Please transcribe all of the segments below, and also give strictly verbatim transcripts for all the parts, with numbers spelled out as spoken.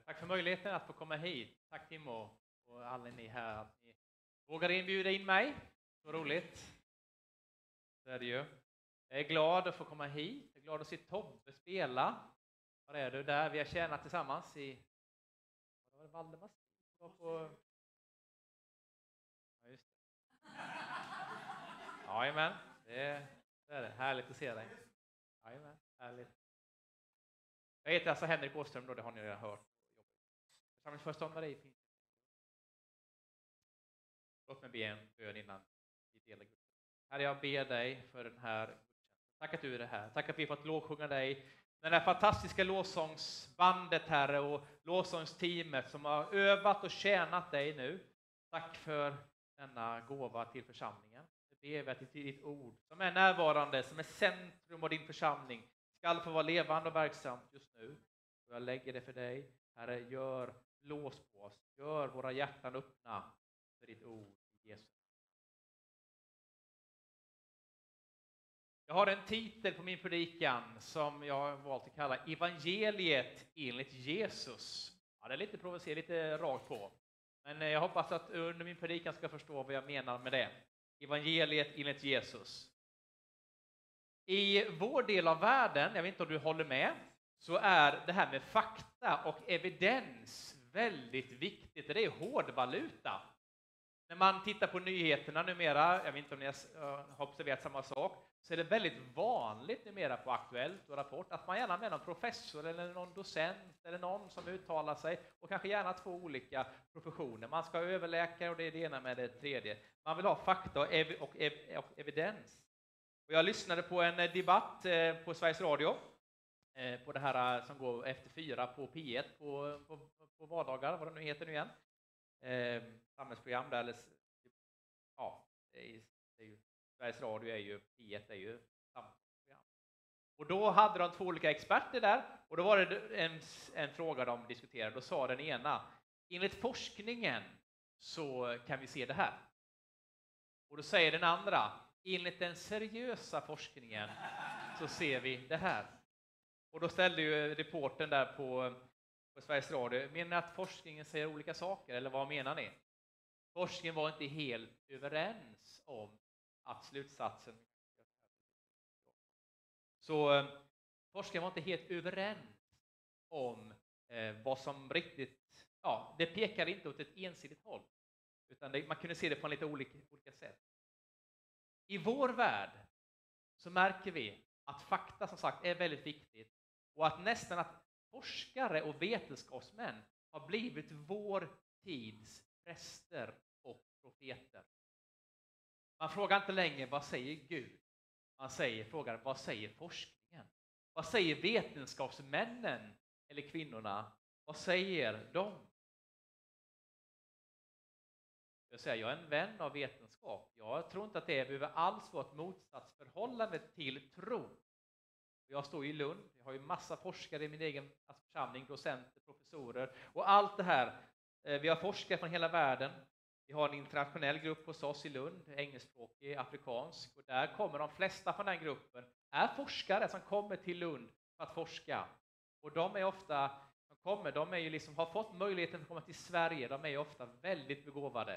Tack för möjligheten att få komma hit. Tack Timo och alla ni här att ni vågar inbjuda in mig. Så roligt. Så är det ju. Jag är glad att få komma hit. Jag är glad att se Tobbe spela. Var är du där? Vi har tjänat tillsammans i vad var det, Valdemars? Var på... Ja, just det. Jajamän, det är, det är det. Härligt att se dig. Jajamän, härligt. Jag heter alltså Henrik Åström då, det har ni redan hört. Församlingsföreståndare i Pingst. Låt mig be en bön innan vi delar gruppen. Herre, jag ber dig för den här gudstjänsten. Tack att du är det här. Tack att vi fått lovsjunga dig. Den här fantastiska lovsångsbandet, Herre, och lovsångsteamet som har övat och tjänat dig nu. Tack för denna gåva till församlingen. Jag ber att ditt ord som är närvarande, som är centrum av din församling, ska få vara levande och verksamt just nu. Och jag lägger det för dig. Herre, gör lås på oss. Gör våra hjärtan öppna för ditt ord, Jesus. Jag har en titel på min predikan som jag har valt att kalla Evangeliet enligt Jesus. Ja, det är lite provocerande, lite rakt på. Men jag hoppas att under min predikan ska förstå vad jag menar med det. Evangeliet enligt Jesus. I vår del av världen, jag vet inte om du håller med, så är det här med fakta och evidens väldigt viktigt. Det är hårdvaluta. När man tittar på nyheterna numera, jag vet inte om ni har observerat samma sak, så är det väldigt vanligt numera på Aktuellt och Rapport att man gärna med någon professor eller någon docent eller någon som uttalar sig, och kanske gärna två olika professioner. Man ska ha överläkare och det är det ena med det tredje. Man vill ha fakta och, ev- och, ev- och evidens. Och jag lyssnade på en debatt på Sveriges Radio på det här som går efter fyra på P ett på, på, på vardagar, vad det nu heter nu igen. Eh, samhällsprogram där, eller ja, det är, det är ju, Sveriges Radio är ju, P ett är ju samhällsprogram. Och då hade de två olika experter där, och då var det en, en fråga de diskuterade. Då sa den ena, enligt forskningen så kan vi se det här. Och då säger den andra, enligt den seriösa forskningen så ser vi det här. Och då ställde ju reportern där på på Sveriges Radio, menar ni att forskningen säger olika saker, eller vad menar ni? Forskningen var inte helt överens om att slutsatsen... Så eh, forskningen var inte helt överens om eh, vad som riktigt... Ja, det pekar inte åt ett ensidigt håll, utan det, man kunde se det på lite olika, olika sätt. I vår värld så märker vi att fakta som sagt är väldigt viktigt, och att nästan att forskare och vetenskapsmän har blivit vår tids präster och profeter. Man frågar inte längre vad säger Gud. Man säger, frågar vad säger forskningen? Vad säger vetenskapsmännen eller kvinnorna? Vad säger de? Jag säger, jag är en vän av vetenskap. Jag tror inte att det behöver alls vara ett motsatsförhållande till tro. Jag står i Lund, jag har ju massa forskare i min egen församling, docenter, professorer och allt det här. Vi har forskare från hela världen. Vi har en internationell grupp hos oss i Lund, engelskspråkig, afrikansk, och där kommer de flesta från den gruppen är forskare som kommer till Lund för att forska. Och de är ofta, de kommer, de är ju liksom, har fått möjligheten att komma till Sverige, de är ju ofta väldigt begåvade.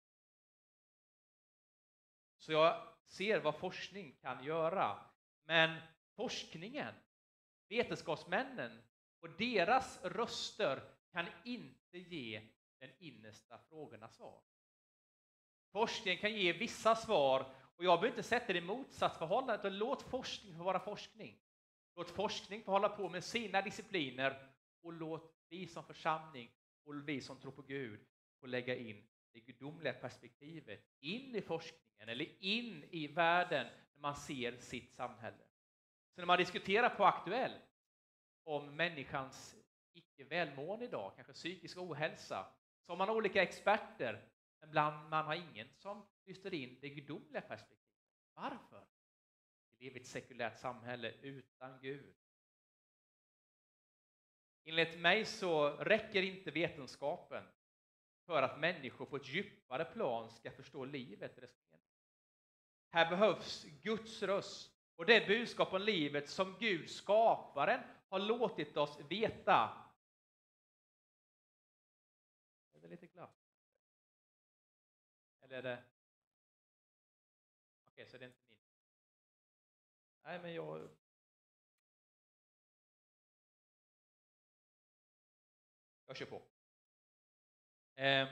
Så jag ser vad forskning kan göra, men forskningen, vetenskapsmännen och deras röster kan inte ge den innersta frågorna svar. Forskningen kan ge vissa svar, och jag behöver inte sätta det i motsatsförhållande, utan låt forskning få vara forskning. Låt forskning få hålla på med sina discipliner, och låt vi som församling och vi som tror på Gud få lägga in det gudomliga perspektivet in i forskningen eller in i världen när man ser sitt samhälle. Så när man diskuterar på Aktuellt om människans icke välmående idag, kanske psykisk ohälsa, så har man olika experter, men bland man har ingen som lyfter in det gudomliga perspektivet. Varför? Vi lever i ett sekulärt samhälle utan Gud. Enligt mig så räcker inte vetenskapen för att människor på ett djupare plan ska förstå livet. Här behövs Guds röst och det budskap om livet som Gud, skaparen, har låtit oss veta. lite glatt? Eller är det... Okej, så det är inte min. Nej, men jag... Jag kör på. Eh,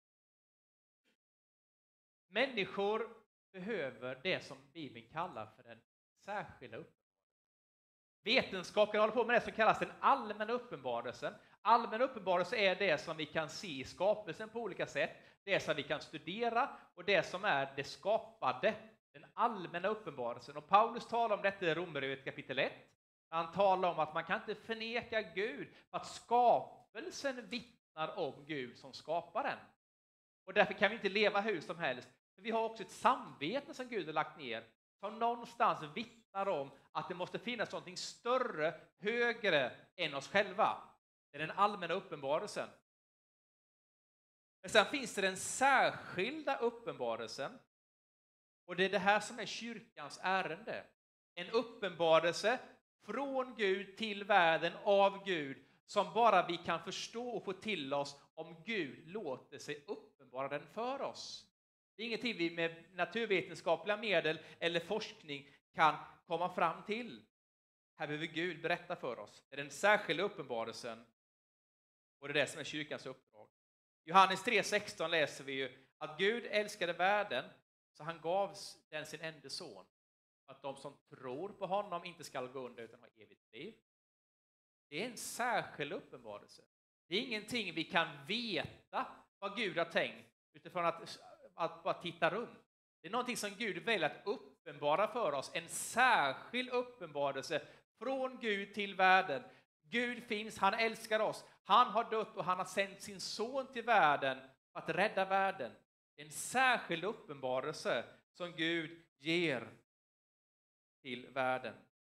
människor behöver det som Bibeln kallar för den särskilda uppenbarelsen. Vetenskapen håller på med det som kallas den allmänna uppenbarelsen. Allmän uppenbarelse är det som vi kan se i skapelsen på olika sätt. Det som vi kan studera och det som är det skapade. Den allmänna uppenbarelsen. Och Paulus talar om detta i Romarbrevet kapitel ett. Han talar om att man kan inte förneka Gud. För att skapelsen vittnar om Gud som skapar den. Och därför kan vi inte leva hur som helst. För vi har också ett samvete som Gud har lagt ner. Som någonstans vittnar om att det måste finnas något större, högre än oss själva. Det är den allmänna uppenbarelsen. Men sen finns det den särskilda uppenbarelsen. Och det är det här som är kyrkans ärende. En uppenbarelse från Gud till världen av Gud. Som bara vi kan förstå och få till oss om Gud låter sig uppenbara den för oss. Det är ingenting vi med naturvetenskapliga medel eller forskning kan komma fram till. Här behöver Gud berätta för oss. Det är den särskilda uppenbarelsen. Och det är det som är kyrkans uppdrag. Johannes tre sexton läser vi ju att Gud älskade världen så han gav den sin enda son. Att de som tror på honom inte ska gå under utan ha evigt liv. Det är en särskild uppenbarelse. Det är ingenting vi kan veta vad Gud har tänkt utifrån att, att bara titta runt. Det är någonting som Gud väljer att uppenbara för oss. En särskild uppenbarelse från Gud till världen. Gud finns, han älskar oss. Han har dött och han har sänt sin son till världen för att rädda världen. Det är en särskild uppenbarelse som Gud ger till världen.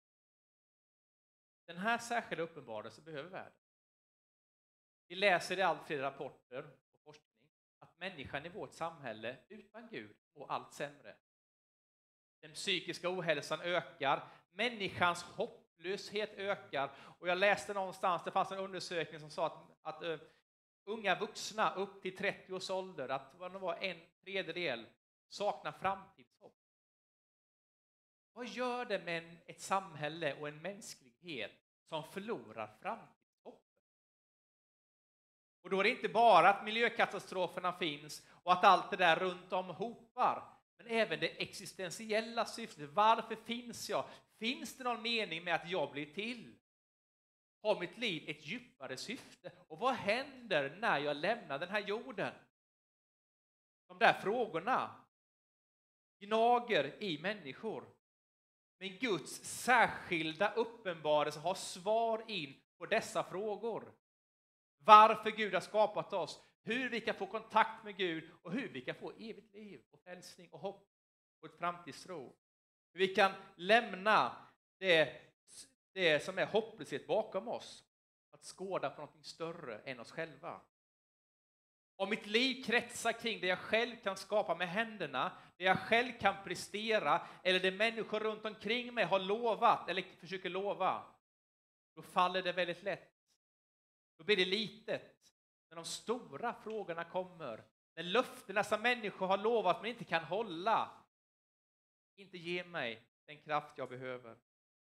Den här särskilda uppenbarelsen behöver världen. Vi läser i allt fler rapporter och forskning att människan i vårt samhälle utan Gud mår allt sämre. Den psykiska ohälsan ökar, människans hopplöshet ökar. Och jag läste någonstans, det fanns en undersökning som sa att, att uh, unga vuxna upp till trettio års ålder, att vad det var en tredjedel saknar framtidshopp. Vad gör det med en, ett samhälle och en mänsklighet som förlorar framtidshopp? Och då är det inte bara att miljökatastroferna finns och att allt det där runt om hopar, men även det existentiella syftet. Varför finns jag? Finns det någon mening med att jag blir till? Har mitt liv ett djupare syfte? Och vad händer när jag lämnar den här jorden? De där frågorna gnager i människor. Men Guds särskilda uppenbarelse har svar in på dessa frågor. Varför Gud har skapat oss, hur vi kan få kontakt med Gud och hur vi kan få evigt liv och frälsning och hopp och ett framtidstro. Hur vi kan lämna det, det som är hopplöshet bakom oss. Att skåda på något större än oss själva. Om mitt liv kretsar kring det jag själv kan skapa med händerna, det jag själv kan prestera eller det människor runt omkring mig har lovat eller försöker lova, då faller det väldigt lätt. Då blir det litet. När de stora frågorna kommer, när löftena som människor har lovat men inte kan hålla, inte ge mig den kraft jag behöver.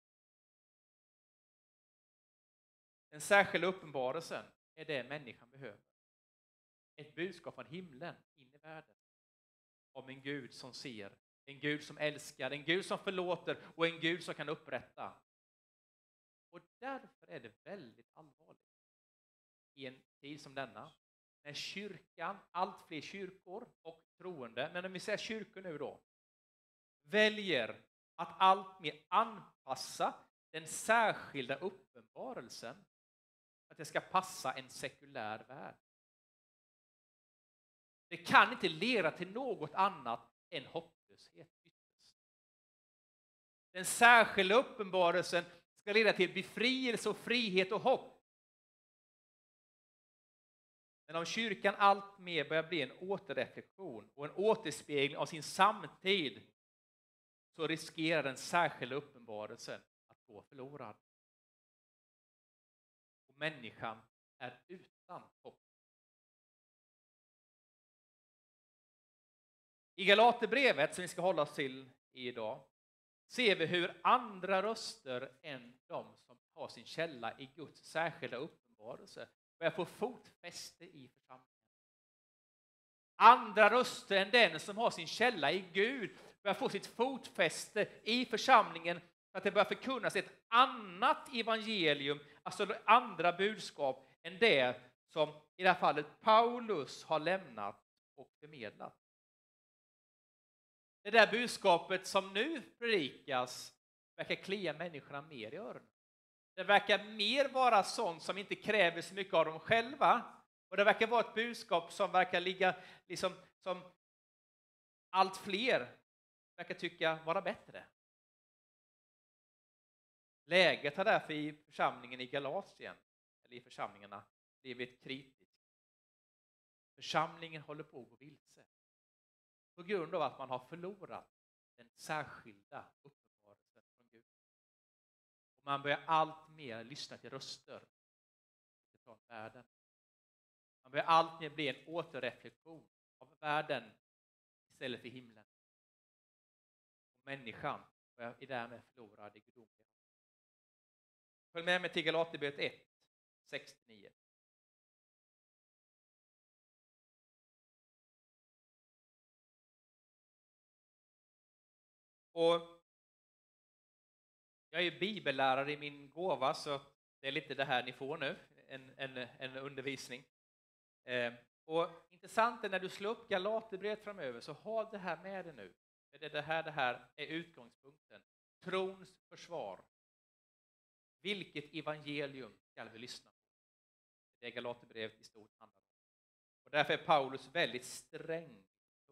Den särskilda uppenbarelsen är det människan behöver. Ett budskap från himlen in i världen. Om en Gud som ser, en Gud som älskar, en Gud som förlåter och en Gud som kan upprätta. Och därför är det väldigt allvarligt i en tid som denna. När kyrkan, allt fler kyrkor och troende, men om vi säger kyrkor nu då, väljer att allt mer anpassa den särskilda uppenbarelsen att det ska passa en sekulär värld. Det kan inte leda till något annat än hopplöshet. Den särskilda uppenbarelsen ska leda till befrielse och frihet och hopp. Men om kyrkan allt mer börjar bli en återreflektion och en återspegling av sin samtid, så riskerar den särskilda uppenbarelsen att gå förlorad. Och människan är utan hopp. I Galaterbrevet som vi ska hålla oss till idag ser vi hur andra röster än de som har sin källa i Guds särskilda uppenbarelse börjar få fotfäste i församlingen. Andra röster än den som har sin källa i Gud börjar få sitt fotfäste i församlingen så att det börjar förkunnas ett annat evangelium, alltså andra budskap än det som i det här fallet Paulus har lämnat och förmedlat. Det där budskapet som nu predikas verkar klia människorna mer i öronen. Det verkar mer vara sånt som inte kräver så mycket av dem själva. Och det verkar vara ett budskap som verkar ligga liksom som allt fler verkar tycka vara bättre. Läget har därför i församlingen i Galatien, eller i församlingarna, blivit kritiskt. Församlingen håller på att gå vilse. På grund av att man har förlorat den särskilda uppenbarelsen från Gud. Och man börjar allt mer lyssna till röster från världen. Man börjar allt mer bli en återreflektion av världen istället för himlen. Och människan börjar därmed förlora det gudomliga. Följ med mig till Galaterbrevet ett, sex till nio. Och jag är ju bibellärare i min gåva, så det är lite det här ni får nu, en, en, en undervisning. Eh, och intressant är när du slår upp Galaterbrevet framöver, så ha det här med dig nu. Det är det här, det här är utgångspunkten. Trons försvar. Vilket evangelium ska vi lyssna på? Det är Galaterbrevet i stort handlar om. Och därför är Paulus väldigt sträng.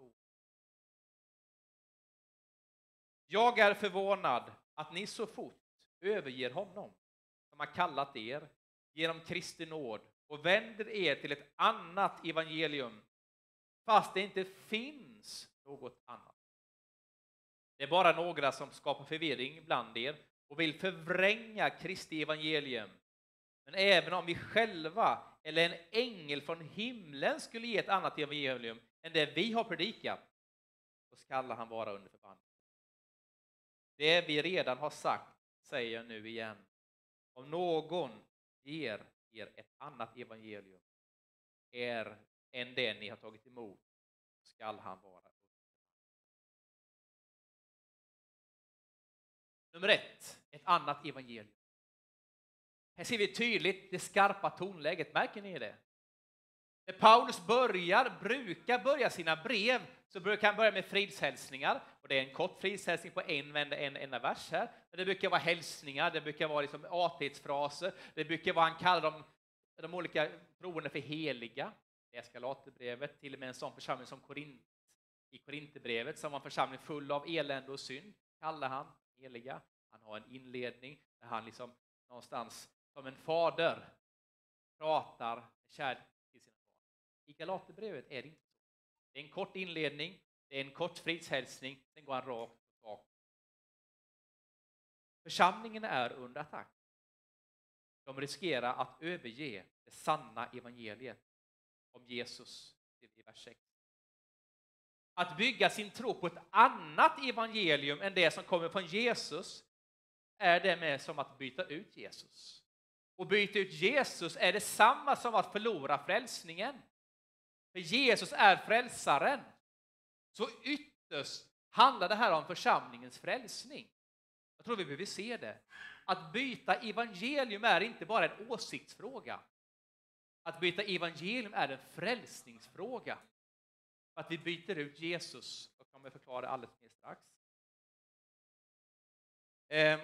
Jag är förvånad att ni så fort överger honom som har kallat er genom Kristi nåd och vänder er till ett annat evangelium, fast det inte finns något annat. Det är bara några som skapar förvirring bland er och vill förvränga Kristi evangelium. Men även om vi själva eller en ängel från himlen skulle ge ett annat evangelium än det vi har predikat, så skall han vara under förbannelse. Det vi redan har sagt säger jag nu igen. Om någon ger er ett annat evangelium är än det ni har tagit emot, skall han vara under förbannelse. Nummer ett, ett annat evangelium. Här ser vi tydligt det skarpa tonläget. Märker ni det? När Paulus börjar, brukar börja sina brev, så brukar han börja med fridshälsningar. Och det är en kort fridshälsning på en vända, en enda vers här. Men det brukar vara hälsningar, det brukar vara liksom artighetsfraser. Det brukar vara, han kallar dem, de olika troende för heliga. Det är Galaterbrevet, till och med en sån församling som Korint. I Korinthierbrevet, som var en församling full av elände och synd, kallar han heliga. Han har en inledning där han liksom någonstans som en fader pratar kärlek till sina barn. I Galaterbrevet är det inte så. Det är en kort inledning, det är en kort fridshälsning, sen går han rakt bak. Församlingen är under attack. De riskerar att överge det sanna evangeliet om Jesus i vers sex. Att bygga sin tro på ett annat evangelium än det som kommer från Jesus är det med som att byta ut Jesus. Och byta ut Jesus är det samma som att förlora frälsningen. För Jesus är frälsaren. Så ytterst handlar det här om församlingens frälsning. Jag tror vi behöver se det. Att byta evangelium är inte bara en åsiktsfråga. Att byta evangelium är en frälsningsfråga. Att vi byter ut Jesus. Jag kommer förklara det alldeles mer strax. Ehm.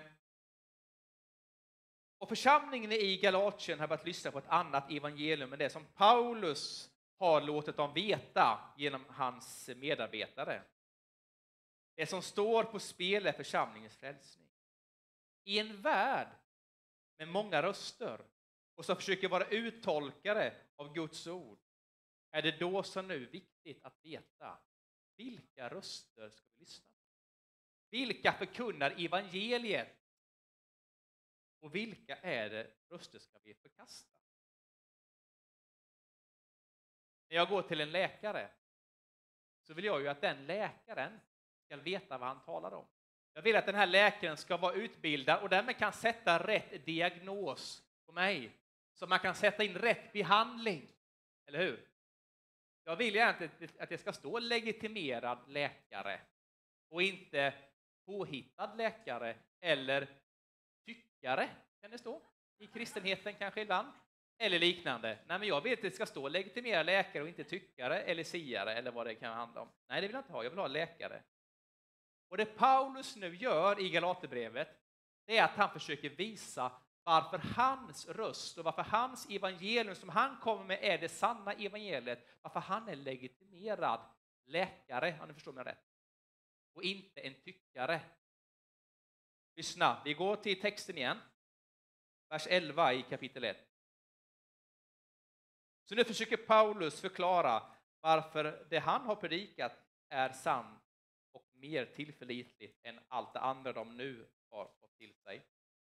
Och församlingen i Galatien har börjat lyssna på ett annat evangelium än det som Paulus har låtit dem veta genom hans medarbetare. Det som står på spel är församlingens frälsning. I en värld med många röster och som försöker vara uttolkare av Guds ord är det då som nu viktigt att veta vilka röster ska vi lyssna på. Vilka förkunnar evangeliet? Och vilka är det röster ska vi förkasta? När jag går till en läkare så vill jag ju att den läkaren ska veta vad han talar om. Jag vill att den här läkaren ska vara utbildad och därmed kan sätta rätt diagnos på mig. Så man kan sätta in rätt behandling. Eller hur? Jag vill gärna att det ska stå legitimerad läkare och inte påhittad läkare eller tyckare, kan det stå i kristenheten kanske ibland, eller liknande. Nej, men jag vill att det ska stå legitimerad läkare och inte tyckare eller siare eller vad det kan handla om. Nej, det vill jag inte ha. Jag vill ha läkare. Och det Paulus nu gör i Galaterbrevet, det är att han försöker visa varför hans röst och varför hans evangelium som han kommer med är det sanna evangeliet. Varför han är legitimerad läkare, om ni förstår mig rätt. Och inte en tyckare. Lyssna, vi går till texten igen. Vers elva i kapitel ett. Så nu försöker Paulus förklara varför det han har predikat är sant och mer tillförlitligt än allt det andra de nu har fått till sig.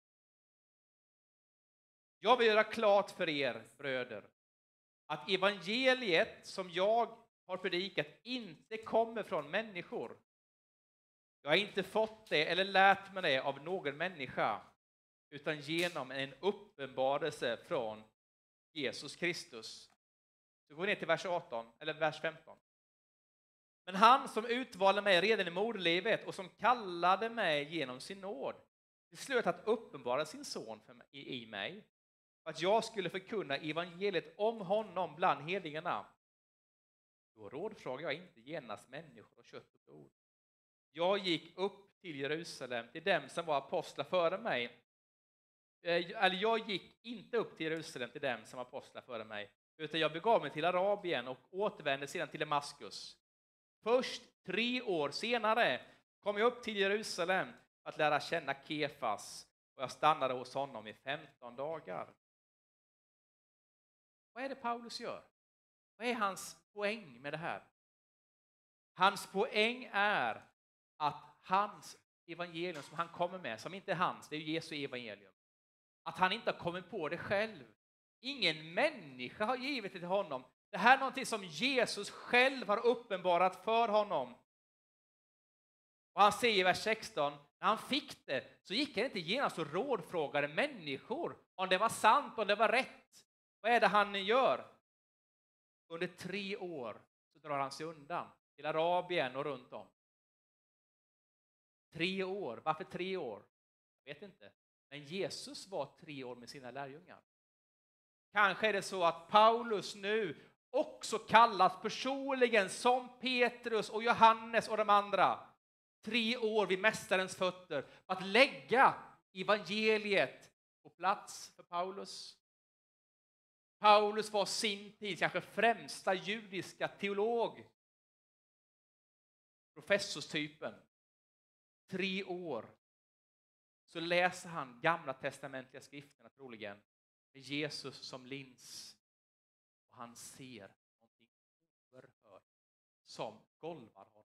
Jag vill göra klart för er, bröder, att evangeliet som jag har predikat inte kommer från människor. Jag har inte fått det eller lärt mig det av någon människa, utan genom en uppenbarelse från Jesus Kristus. Så går vi ner till vers arton, eller vers femton. Men han som utvalde mig redan i moderlivet och som kallade mig genom sin nåd beslöt att uppenbara sin son för mig, i, i mig, för att jag skulle förkunna evangeliet om honom bland hedningarna. Då rådfrågade jag inte genast människor och kött och blod. Jag gick upp till Jerusalem, till dem som var apostlar före mig. Eller jag gick inte upp till Jerusalem till dem som var apostlar före mig, utan jag begav mig till Arabien och återvände sedan till Damaskus. Först tre år senare kom jag upp till Jerusalem för att lära känna Kefas, och jag stannade hos honom i femton dagar. Vad är det Paulus gör? Vad är hans poäng med det här? Hans poäng är att hans evangelium som han kommer med, som inte är hans, det är ju Jesu evangelium, att han inte har kommit på det själv. Ingen människa har givit det till honom. Det här är någonting som Jesus själv har uppenbarat för honom. Och han säger i vers sexton, när han fick det så gick han inte genast och rådfrågade människor om det var sant, om det var rätt. Vad är det han gör? Under tre år så drar han sig undan till Arabien och runt om. Tre år. Varför tre år? Jag vet inte. Men Jesus var tre år med sina lärjungar. Kanske är det så att Paulus nu också kallas personligen som Petrus och Johannes och de andra. Tre år vid mästarens fötter för att lägga evangeliet på plats för Paulus. Paulus var sin tid kanske främsta judiska teolog. Professorstypen. Tre år så läser han gamla testamentliga skrifterna troligen med Jesus som lins. Och han ser någonting oerhört som golvar honom.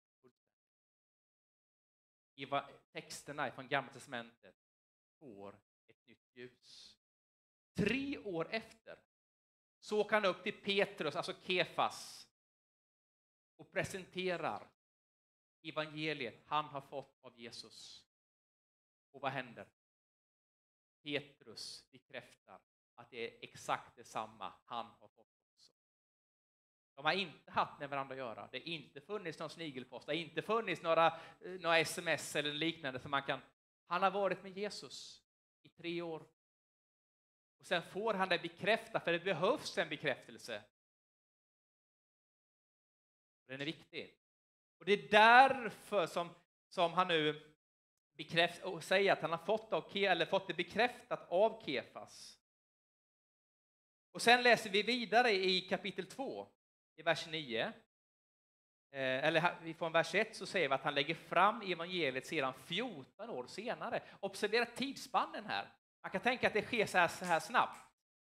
Texterna från gamla testamentet får ett nytt ljus. Tre år efter så åker han upp till Petrus, alltså Kefas, och presenterar evangeliet han har fått av Jesus. Och vad händer? Petrus bekräftar att det är exakt detsamma han har fått också. De har inte haft med varandra att göra. Det har inte funnits någon snigelpost. Det har inte funnits några, några sms eller liknande som man kan. Han har varit med Jesus i tre år. Och sen får han det bekräftat, för det behövs en bekräftelse. Den är viktig. Och det är därför som, som han nu bekräftar och säger att han har fått, av, eller fått det bekräftat av Kefas. Och sen läser vi vidare i kapitel två, i vers nio. Eller från vers ett så säger vi att han lägger fram evangeliet sedan fjorton år senare. Observera tidsspannen här. Man kan tänka att det sker så här, så här snabbt.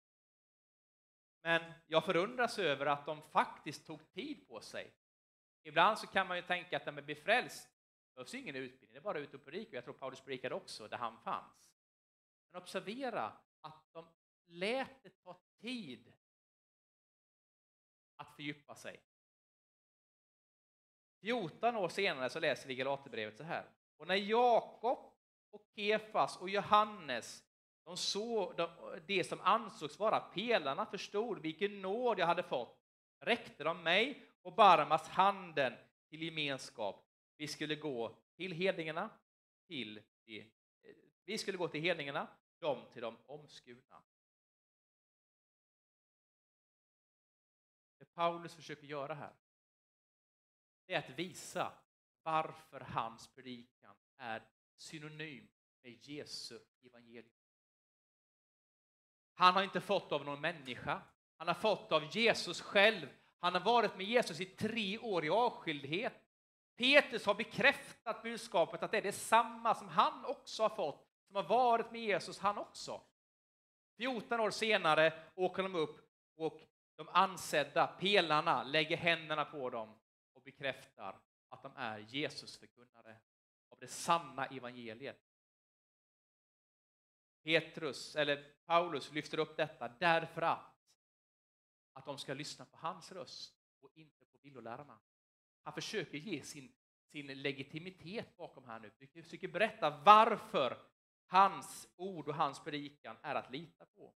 Men jag förundras över att de faktiskt tog tid på sig. Ibland så kan man ju tänka att när man blir frälst behövs ingen utbildning, det är bara ut och predika. Jag tror Paulus predikade också där han fanns. Men observera att de lät det ta tid att fördjupa sig. fjorton år senare så läser vi Galaterbrevet så här. Och när Jakob och Kefas och Johannes de såg de, det som ansågs vara pelarna, förstod vilken nåd jag hade fått, räckte de mig och Barnabas handen till gemenskap. Vi skulle gå till hedningarna, till de, vi skulle gå till hedningarna, de till de omskurna. Det Paulus försöker göra här, det är att visa varför hans predikan är synonym med Jesu evangelium. Han har inte fått av någon människa. Han har fått av Jesus själv. Han har varit med Jesus i tre år i avskildhet. Petrus har bekräftat budskapet att det är detsamma som han också har fått, som har varit med Jesus han också. fjorton år senare åker de upp och de ansedda pelarna lägger händerna på dem och bekräftar att de är Jesus förkunnare av det sanna evangeliet. Petrus eller Paulus lyfter upp detta därför att att de ska lyssna på hans röst och inte på villolärarna. Han försöker ge sin, sin legitimitet bakom här nu. Han försöker berätta varför hans ord och hans predikan är att lita på.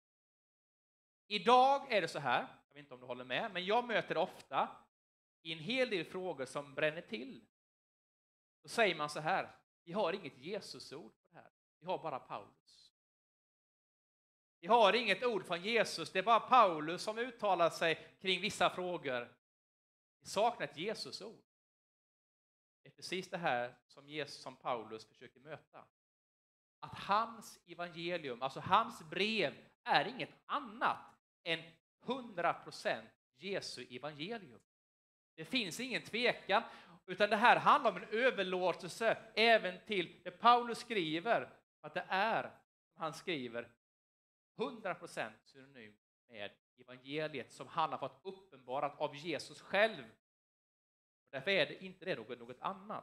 Idag är det så här, jag vet inte om du håller med, men jag möter ofta i en hel del frågor som bränner till. Då säger man så här, vi har inget Jesusord på det här. Vi har bara Paulus. Vi har inget ord från Jesus, det är bara Paulus som uttalar sig kring vissa frågor. Vi saknar ett Jesusord. Det är precis det här som, Jesus, som Paulus försöker möta. Att hans evangelium, alltså hans brev, är inget annat än hundra procent Jesu evangelium. Det finns ingen tvekan, utan det här handlar om en överlåtelse även till det Paulus skriver. Att det är, som han skriver, hundra procent synonym med evangeliet som han har fått uppenbarat av Jesus själv. Och därför är det inte det något, något annat.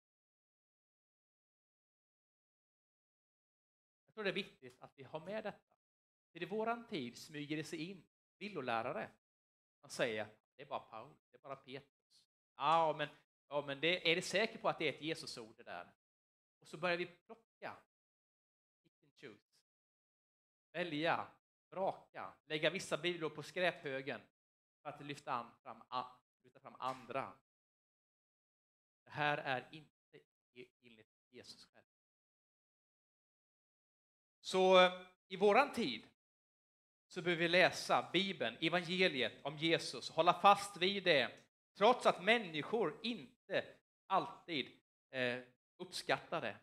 Jag tror det är viktigt att vi har med detta. För i våran tid smyger det sig in villolärare. Man säger det är bara Paulus, det är bara Petrus. Ja, men, ja, men det, är det säkert på att det är ett Jesusord det där? Och så börjar vi plocka. Choose. Välja, braka, lägga vissa bibelord på skräphögen för att lyfta, an, fram, lyfta fram andra. Det här är inte enligt Jesus själv. Så i våran tid så behöver vi läsa Bibeln, evangeliet om Jesus, hålla fast vid det, trots att människor inte alltid eh, uppskattar det.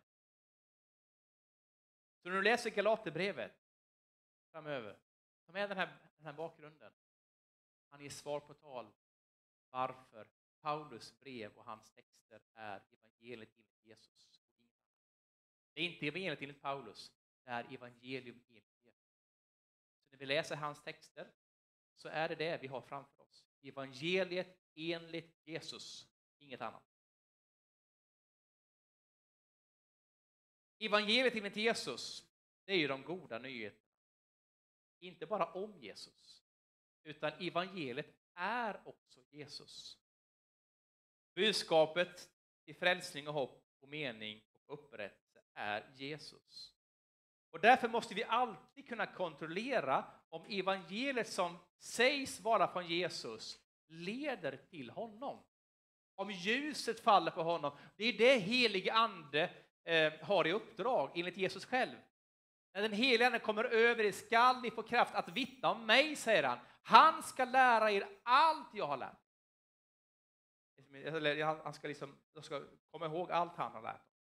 Så när du läser Galaterbrevet framöver, ta med den här, den här bakgrunden. Han ger svar på tal varför Paulus brev och hans texter är evangeliet enligt Jesus. Det är inte evangeliet enligt Paulus, det är evangelium enligt Jesus. Så när vi läser hans texter så är det det vi har framför oss. Evangeliet enligt Jesus, inget annat. Evangeliet enligt Jesus, det är ju de goda nyheterna. Inte bara om Jesus, utan evangeliet är också Jesus. Budskapet till frälsning och hopp och mening och upprättelse är Jesus. Och därför måste vi alltid kunna kontrollera om evangeliet som sägs vara från Jesus leder till honom. Om ljuset faller på honom. Det är det helige ande eh, har i uppdrag enligt Jesus själv. När den helige ande kommer över er skall ni få kraft att vittna om mig, säger han. Han ska lära er allt jag har lärt. Han ska, liksom, jag ska komma ihåg allt han har lärt.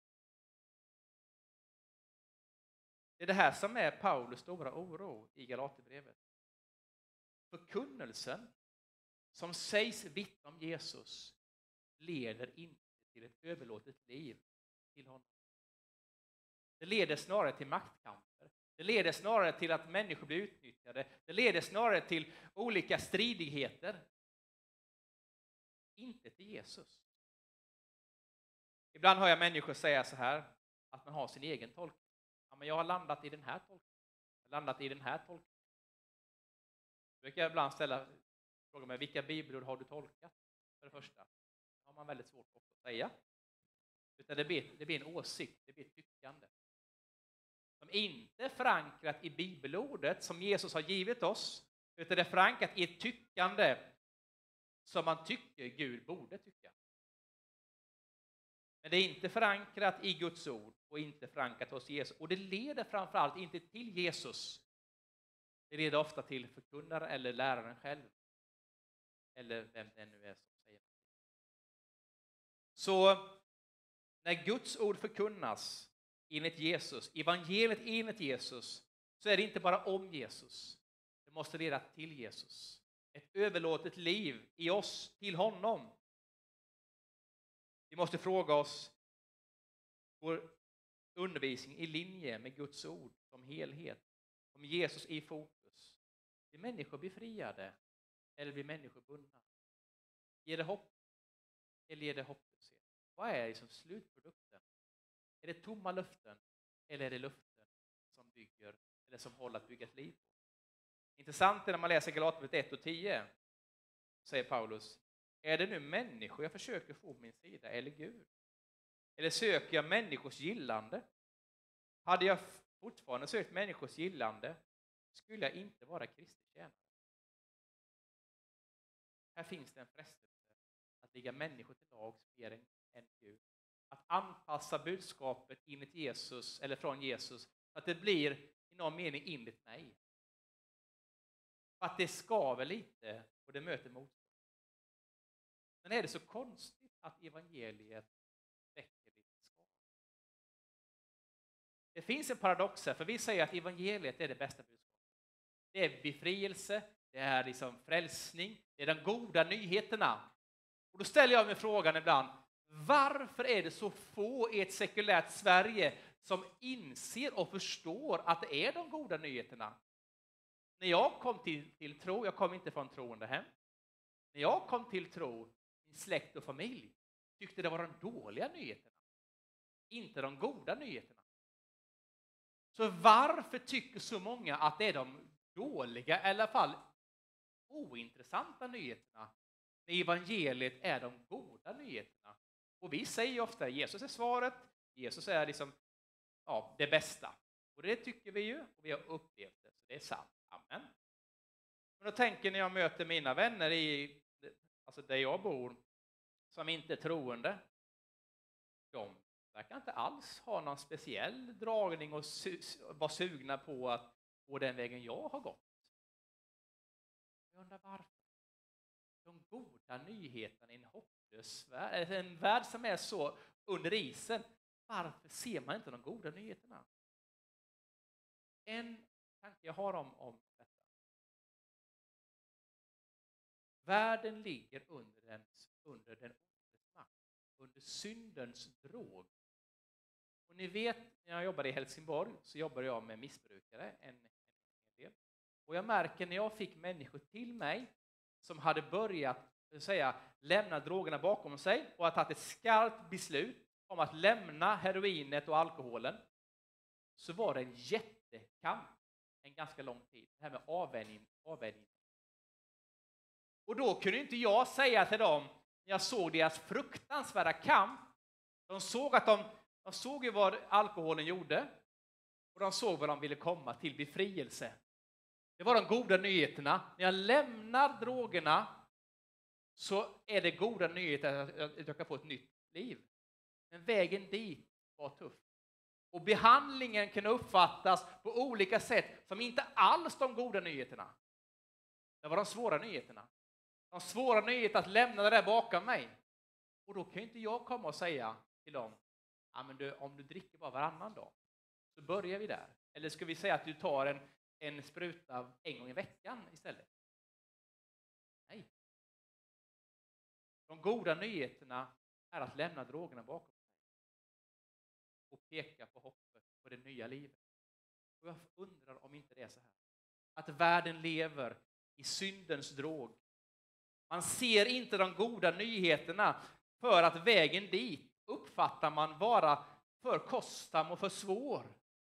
Det är det här som är Paulus stora oro i Galaterbrevet. Förkunnelsen som sägs vittna om Jesus leder inte till ett överlåtet liv till honom. Det leder snarare till maktkamper. Det leder snarare till att människor blir utnyttjade. Det leder snarare till olika stridigheter. Inte till Jesus. Ibland hör jag människor säga så här, att man har sin egen tolkning. Ja, men jag har landat i den här tolkningen. Jag har landat i den här tolkningen. Jag brukar ibland ställa fråga mig, vilka bibelord har du tolkat? För det första. Ja, man väldigt svårt att säga. Utan det blir, det blir en åsikt, det blir ett tyckande. Som inte är förankrat i bibelordet som Jesus har givit oss, utan det är förankrat i ett tyckande som man tycker Gud borde tycka. Men det är inte förankrat i Guds ord och inte förankrat hos Jesus. Och det leder framförallt inte till Jesus. Det leder ofta till förkunnaren eller läraren själv. Eller vem det nu är som säger. Så när Guds ord förkunnas enligt Jesus, evangeliet enligt Jesus, så är det inte bara om Jesus. Det måste leda till Jesus. Ett överlåtet liv i oss till honom. Vi måste fråga oss, vår undervisning i linje med Guds ord som helhet, om Jesus i fokus. Blir människor befriade eller blir människor bundna? Ger det hopp eller ger det hopplöshet? Vad är liksom slutprodukten? Är det tomma löften eller är det löften som bygger eller som håller att bygga ett liv på? Intressant är när man läser Galaterbrevet ett och tio, säger Paulus, är det nu människor jag försöker få på min sida eller Gud? Eller söker jag människors gillande? Hade jag fortfarande sökt människors gillande skulle jag inte vara Kristi tjänare. Här finns det en frestelse att ligga människor till lags mer än, än Gud. Att anpassa budskapet enligt Jesus eller från Jesus så att det blir i någon mening enligt mig. För att det skaver lite och det möter motstånd. Men är det så konstigt att evangeliet väcker lite skav? Det finns en paradox här, för vi säger att evangeliet är det bästa budskapet. Det är befrielse, det är liksom frälsning, det är de goda nyheterna. Och då ställer jag mig frågan ibland, varför är det så få i ett sekulärt Sverige som inser och förstår att det är de goda nyheterna? När jag kom till, till tro, jag kom inte från troende hem. När jag kom till tro, min släkt och familj tyckte det var de dåliga nyheterna, inte de goda nyheterna. Så varför tycker så många att det är de dåliga, i alla fall ointressanta nyheterna, när evangeliet är de goda nyheterna? Och vi säger ofta Jesus är svaret, Jesus är liksom, ja, det bästa. Och det tycker vi ju, och vi har upplevt det, så det är sant. Amen. Men då tänker när jag möter mina vänner i, alltså där jag bor, som inte är troende, de verkar inte alls ha någon speciell dragning och su- vara sugna på att gå den vägen jag har gått. Jag undrar varför. De goda nyheterna i en hopplös värld, en värld som är så under isen, varför ser man inte de goda nyheterna? En tanke jag har om, om detta. Världen ligger under den, under den ondes makt, under syndens drog. Och ni vet, när jag jobbade i Helsingborg så jobbade jag med missbrukare en, en del. Och jag märker när jag fick människor till mig som hade börjat säga, lämna drogerna bakom sig och har tagit ett skarpt beslut om att lämna heroinet och alkoholen, så var det en jättekamp en ganska lång tid. Det här med avvänjning. avvänjning. Och då kunde inte jag säga till dem, när jag såg deras fruktansvärda kamp, de såg att de, de såg ju vad alkoholen gjorde och de såg vad de ville komma till, befrielse. Det var de goda nyheterna. När jag lämnar drogerna så är det goda nyheter att jag kan få ett nytt liv. Men vägen dit var tuff. Och behandlingen kan uppfattas på olika sätt som inte alls de goda nyheterna. Det var de svåra nyheterna. De svåra nyheterna att lämna det där bakom mig. Och då kan inte jag komma och säga till dem, ja, men du, om du dricker bara varannan dag så börjar vi där. Eller ska vi säga att du tar en, en spruta en gång i veckan istället? Nej. De goda nyheterna är att lämna drogerna bakom sig och peka på hoppet på det nya livet. Och jag undrar om inte det är så här. Att världen lever i syndens drog. Man ser inte de goda nyheterna för att vägen dit uppfattar man vara för kostsam och för svår.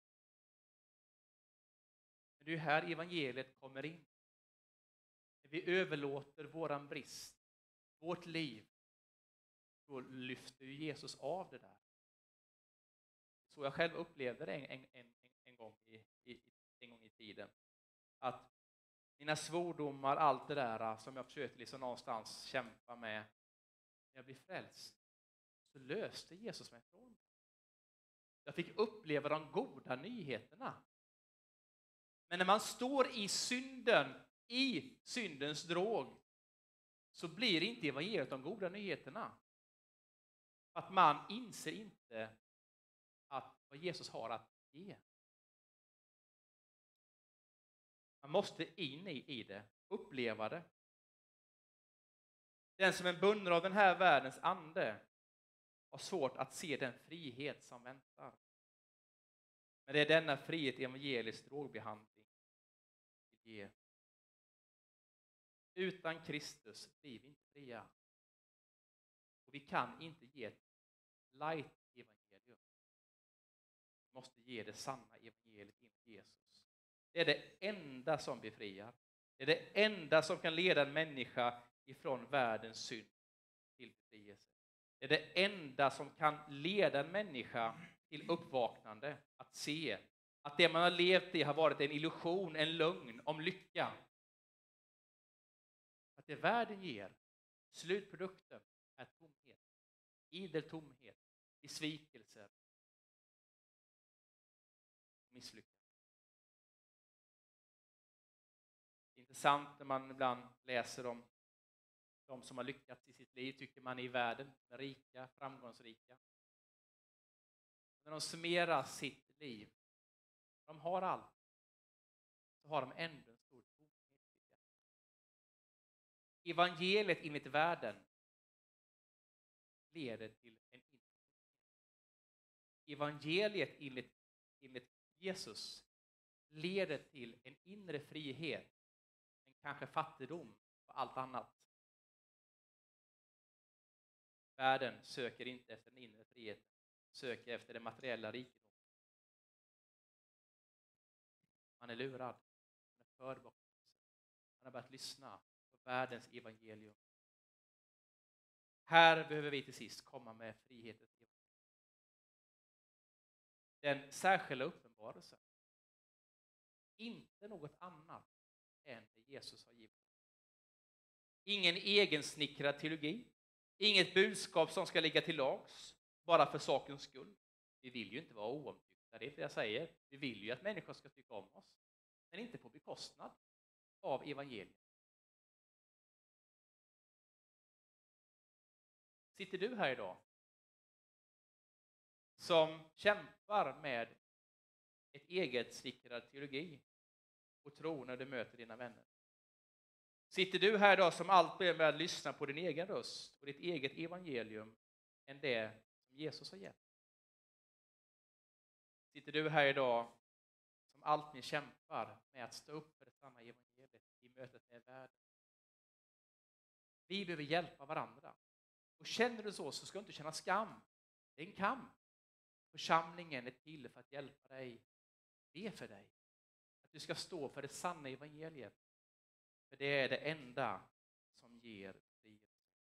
Men det är här evangeliet kommer in. Vi överlåter våran brist, vårt liv, då lyfter ju Jesus av det där. Så jag själv upplevde det en, en, en, en, gång, i, i, en gång i tiden. Att mina svordomar, allt det där som jag försökte liksom någonstans kämpa med, när jag blev frälst, så löste Jesus mig från. Jag fick uppleva de goda nyheterna. Men när man står i synden, i syndens drog, så blir inte evangeliet de goda nyheterna. Att man inser inte att vad Jesus har att ge. Man måste in i, i det, uppleva det. Den som är bunden av den här världens ande har svårt att se den frihet som väntar. Men det är denna frihet evangelisk drogbehandling vill ge. Utan Kristus blir vi inte fria. Och vi kan inte ge ett light evangelium. Vi måste ge det sanna evangeliet in till Jesus. Det är det enda som befriar. Det är det enda som kan leda en människa ifrån världens synd till befrielse. Det är det enda som kan leda en människa till uppvaknande. Att se att det man har levt i har varit en illusion, en lögn om lycka. Att det världen ger, slutprodukten, är tomhet. Idel tomhet, besvikelser, misslyckande. Det är intressant när man ibland läser om de som har lyckats i sitt liv, tycker man i världen, rika, framgångsrika. När de summerar sitt liv, de har allt, så har de ändå en stor tomhet. Evangeliet enligt världen leder till en inre. Evangeliet enligt, enligt Jesus leder till en inre frihet, en kanske fattigdom och allt annat. Världen söker inte efter den inre friheten, söker efter det materiella rikedom. Man är lurad, man är förbockad. Man har börjat lyssna på världens evangelium. Här behöver vi till sist komma med frihetens evangelium. Den särskilda uppenbarelsen. Inte något annat än det Jesus har givit. Ingen egensnickrad teologi. Inget budskap som ska ligga till lags bara för sakens skull. Vi vill ju inte vara oomtyckta, det är det jag säger. Vi vill ju att människor ska tycka om oss. Men inte på bekostnad av evangeliet. Sitter du här idag som kämpar med ett eget snickrad teologi och tro när du möter dina vänner? Sitter du här idag som allt mer med att lyssna på din egen röst och ditt eget evangelium än det som Jesus har gett? Sitter du här idag som allt mer kämpar med att stå upp för det sanna evangeliet i mötet med världen? Vi behöver hjälpa varandra. Och känner du så, så ska du inte känna skam. Det är en kamp. Församlingen är till för att hjälpa dig. Be för dig. Att du ska stå för det sanna evangeliet. För det är det enda som ger frihet.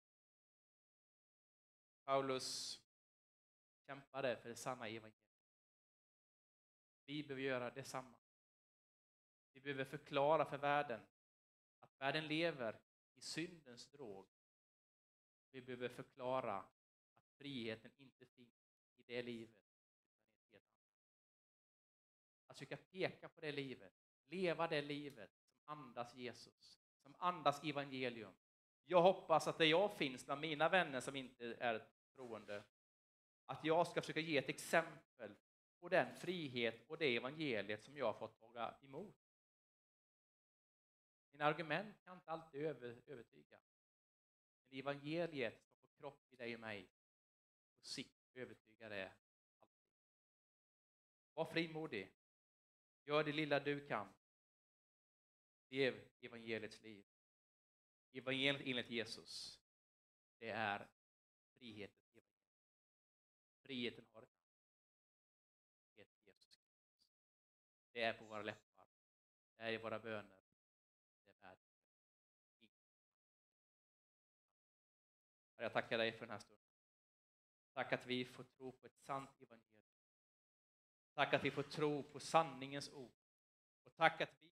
Paulus kämpade för det sanna evangeliet. Vi behöver göra detsamma. Vi behöver förklara för världen att världen lever i syndens drog. Vi behöver förklara att friheten inte finns i det livet. Utan i ett helt annat. Att försöka peka på det livet. Leva det livet som andas Jesus. Som andas evangelium. Jag hoppas att det jag finns bland mina vänner som inte är troende. Att jag ska försöka ge ett exempel på den frihet och det evangeliet som jag har fått ta emot. Mina argument kan inte alltid över, övertyga. Men evangeliet ska få kropp i dig och mig. Och sikt övertyga det alltid. Var frimodig. Gör det lilla du kan. Lev evangeliets liv. Evangeliet enligt Jesus. Det är frihetens evangelium. Friheten har ett namn. Det heter Jesus Kristus. Det är på våra läppar. Det är i våra böner. Det är världen. Jag tackar dig för den här stunden. Tack att vi får tro på ett sant evangelium. Tack att vi får tro på sanningens ord. Och tack att vi